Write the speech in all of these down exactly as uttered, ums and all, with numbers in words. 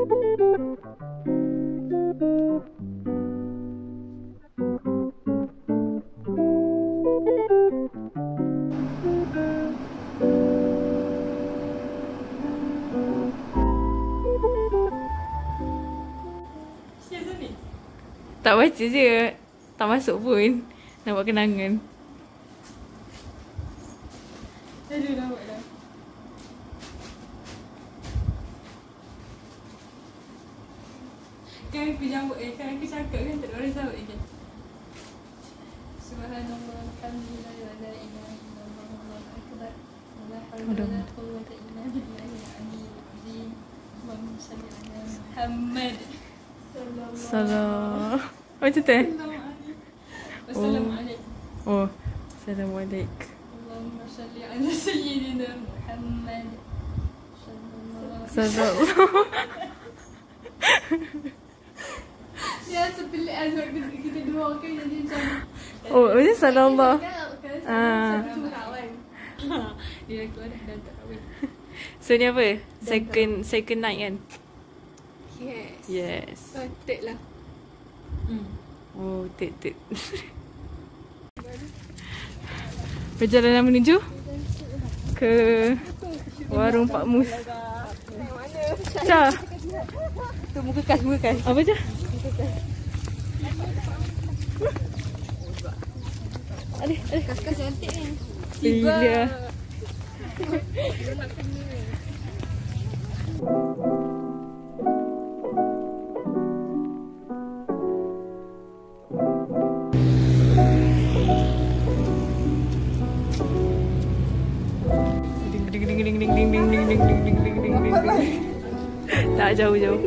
Tak baca je. Tak masuk pun. Nak buat kenangan. Aduh, dah buat dah. Kan aku jambut eh. Kan aku cakap kan tak ada orang sahut lagi. Subhanallah, alhamdulillah, la ilaha illallah, Allahu akbar. La haula wala quwwata illa billahil aliyyil azim. Allahumma shalli ala Muhammad. Salam. Macam tu eh? Assalamualaikum. Oh. Assalamualaikum. Allahumma shalli ala sayyidina Muhammad. Salam. Ya, sepelik azab kita dua kan jadi macam. Oh, macam sallallahu. Ah. Dia keluar dah dah tak kahwin. So ni apa? Second second night kan? Yes. Yes. Oh, third lah. Hmm. Oh, tit tit. Perjalanan menuju ke warung Pak Mus. Cah. Tu muka kas, muka kas. Apa je? Aduh, aduh. Kas-kas cantik ni. Gila. Tak jauh-jauh.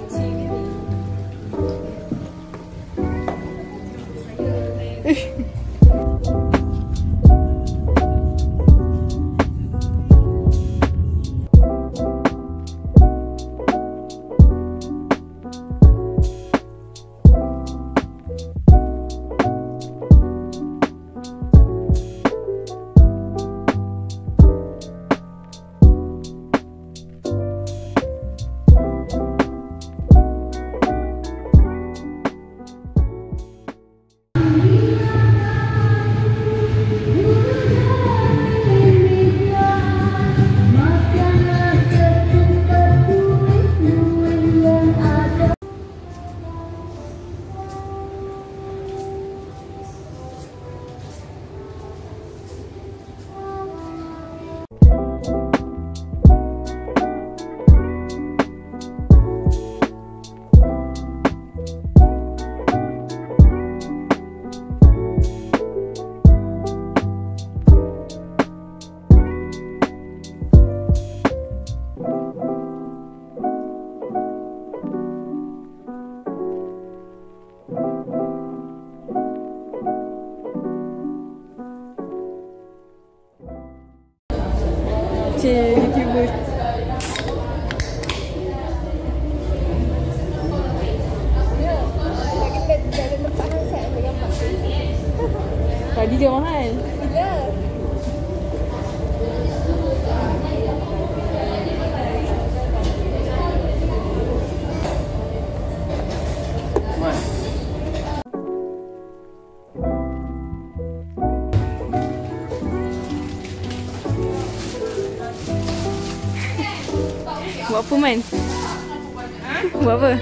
Cik, YouTuber. Tadi je mahal. Ya. Buat apa, Man? Buat apa?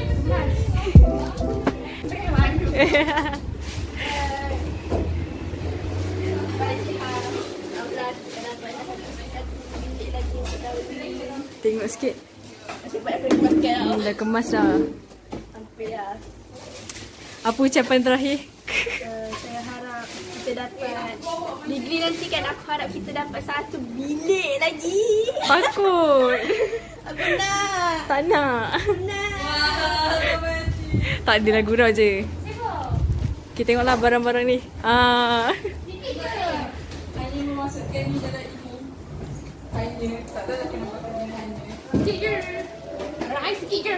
Tengok sikit. Hmm, dah kemas dah. Sampai dah. Apa ucapan terakhir? Uh, saya harap kita dapat degree nanti kan. Aku harap kita dapat satu bilik lagi. Takut. Aku nak. Tak nak. Nak. Tak adalah, gurau je. Kita tengoklah barang-barang ni. Ah. Hanya memasukkan ni dalam ini. Hanya. Tak tahu nak kena pakai dengan hanya. Tiger. Rice tiger.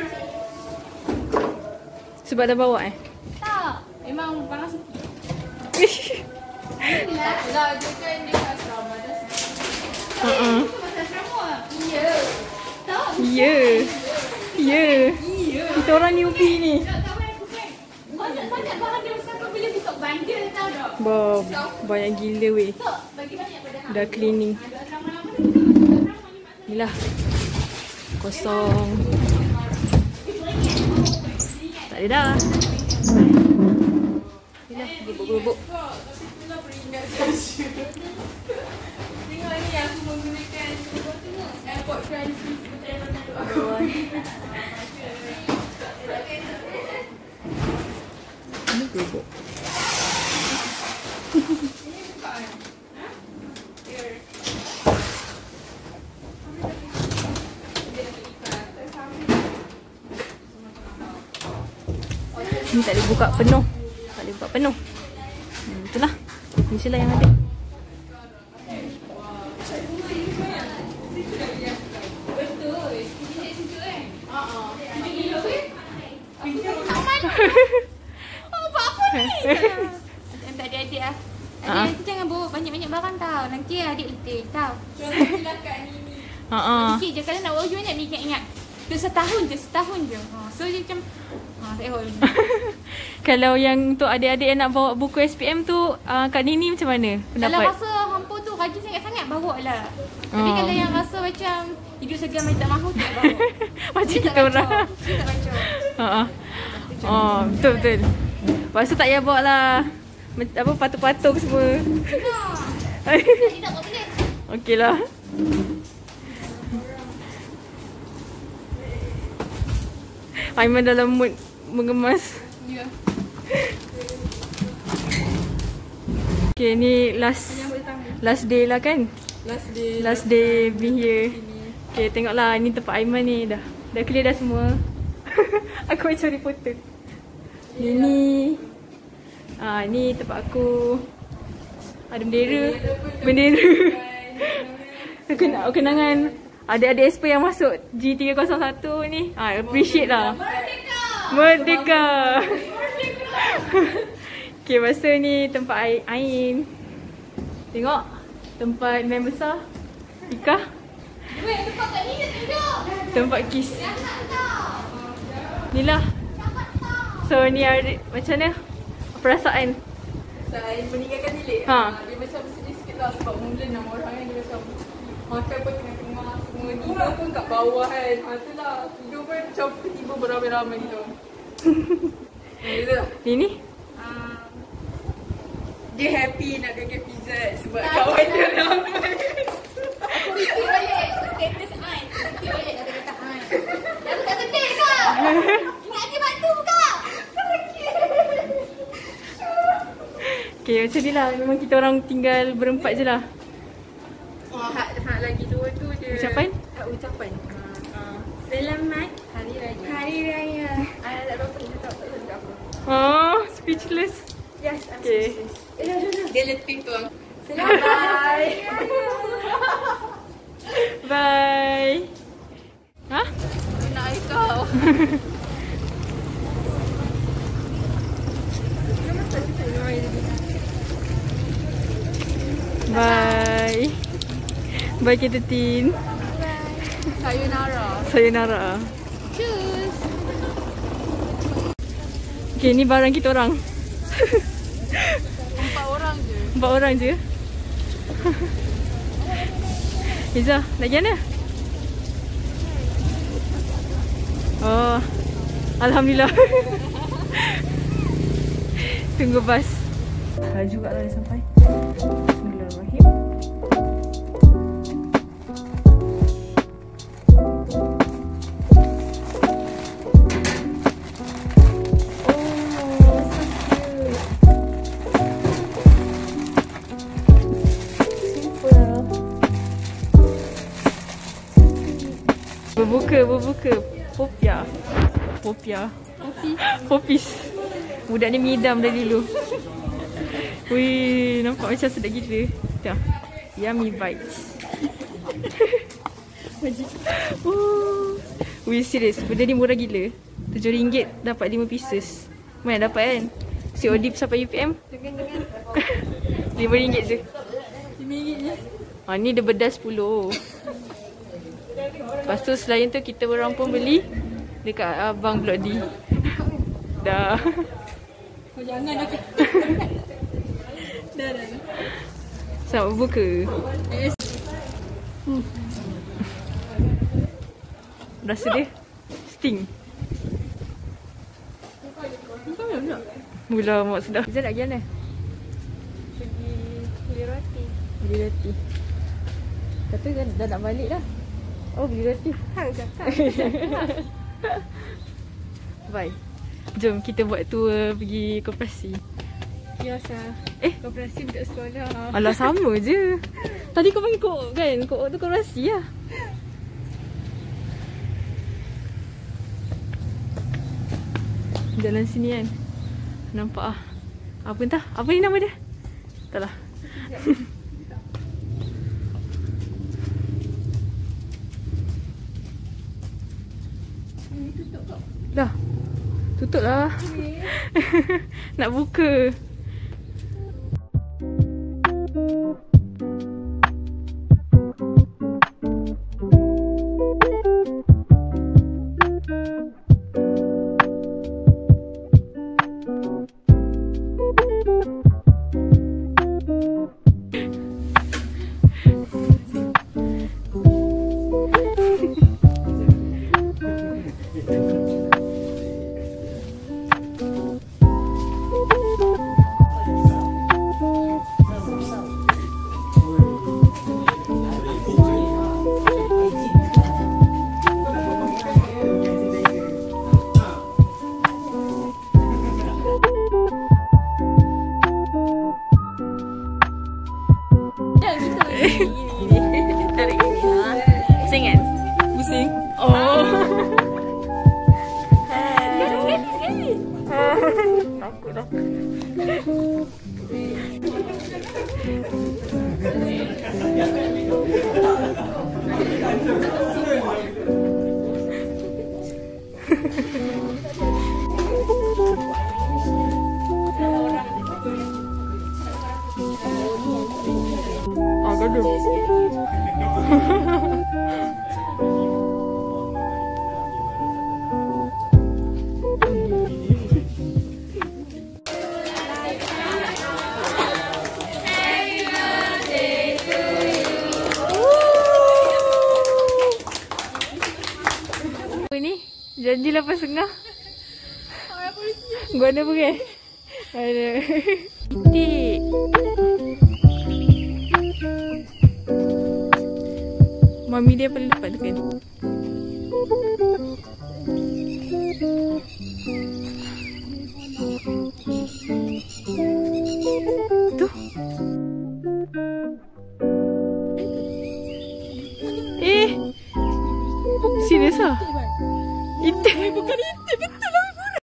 Sebab dah bawa eh? Tak. Memang panas sikit. Alhamdulillah. Lah, dia kan dia asrama dah sikit. Uh-uh. Itu masa asrama. Ya. Tak. Ya. Ya. kita orang ni U P ni. Banyak barang dia besar kau boleh buka bandar tau tak? Bob, banyak gila weh. Dah cleaning. Inilah. Kosong. Tak ada dah. Inilah, bubuk-bubuk. Tengok ni aku menggunakan airport Francis. Ini bubuk. Ni tak boleh buka penuh. Tak boleh buka penuh. Hmm, itulah. Ni je lah yang ada. Oh, buat apa ni? Tak adik-adik lah. Adik tu jangan bawa banyak-banyak barang tau. Nanti adik letih tau. Contohlah kat ni. Haa. Sikit je. Kalau nak bawa banyak ni ingat-ingat. Tu setahun je, setahun je. So dia macam ha, tak payah. Kalau yang untuk adik-adik yang nak bawa buku S P M tu, uh, Kak Nini macam mana pendapat? Kalau rasa hampa tu rajin sangat-sangat, bawa lah. Tapi Oh. kalau yang rasa macam hidup segan macam tak mahu, tak bawa. Macam Dia kita tak orang. baca. Dia tak baca. Haa. Oh, betul-betul. Lepas tu tak payah bawa lah Met- apa, patung-patung semua. Tak, tidak bawa boleh. Okey lah. Aiman dalam mood mengemas. Ya. Okay, ni last last day lah kan? Last day. Last day being here. Okay, tengoklah ni tempat Aiman ni dah. Dah clear dah semua. Aku macam reporter. Ini ah, ni tempat aku. Ada bendera. Bendera. Kena kenangan adik-adik S P yang masuk G tiga kosong satu ni. Ah, appreciate lah. Merdeka. Okay, lepas tu ni tempat air, Ain. Tengok tempat main besar Ika. Weh, tempat kat ni dia tunjuk. Tempat kiss. Jangan tau. Inilah. So ni ada, macam mana perasaan? Saya meninggalkan bilik. Ha. Dia macam sedih sikit lah sebab mula enam orang kan, dia macam makan pun tengah-tengah semua. Tidur pun kat bawah kan. Ha, tu lah. Tidur pun macam tiba beramai-ramai gitu. Itu lah. Ini? Uh, dia happy nak gagal pizza sebab kawan dia ramai. Aku repeat balik status Ain. Repeat balik kata-kata Ain. Aku tak sedih kak. Ingat dia bantu kak. Okay, macam ni lah. Memang kita orang tinggal berempat je lah. Oh, hak, hak lagi dua tu je. Ucapan? Hak ucapan. Uh, uh, Selamat Hari Raya. Hari Raya. Ah, tak apa-apa. Dia tak tahu tak apa. Oh, speechless. Yes, I'm Okay. speechless. Dia letih tu. Selamat. Bye. Bye. Ha? Nak kau. Bye. Bye K thirteen. Sayonara. Sayonara. Cheers. Okay, ni barang kita orang. Empat orang je. Empat orang je. Izzah, nak pergi mana? Oh, Alhamdulillah. Tunggu bas. Dah juga lah dia sampai. Bismillahirrahmanirrahim. Berbuka, berbuka. Popia. Popia. Popi. Popis. Budak ni mengidam dari dulu. Wih, nampak macam sedap gila. Dah. Yummy bites. Oh. Wih, serius. Benda ni murah gila. tujuh ringgit dapat lima pieces. Mana dapat kan? C O D sampai U P M. lima ringgit je. lima ringgit je. Ha, ni dia bedah sepuluh. Lepas tu selain tu kita orang pun beli Dekat abang blok D. Dah. Oh, jangan aku. Dah dah. Selamat buka. Yes. Hmm. Rasa dia sting. Mula mak sedap. Kita nak pergi mana? Pergi beli roti. Beli roti. Kata dah, dah nak balik dah. Oh, beli roti. Hang cakap. Bye. Jom kita buat tour pergi koperasi. Biasa. Eh, Koperasi untuk sekolah. alah sama je. Tadi kau panggil kok kan? Kok tu koperasi lah. Jalan sini kan. Nampak ah. Apa entah? Apa ni nama dia? Entahlah. Dah. Tutup lah. Nak buka. Tarik gini lah. Pusing kan? Pusing? Oh. Sekali, sekali, sekali. Takut dah. Ah, gaduh. Ni janji lapan setengah. Gua ada pergi. Ada. Titik. Mami dia paling depan tu kan. Tu. Eh. Serius ah? Itik. Bukan itik.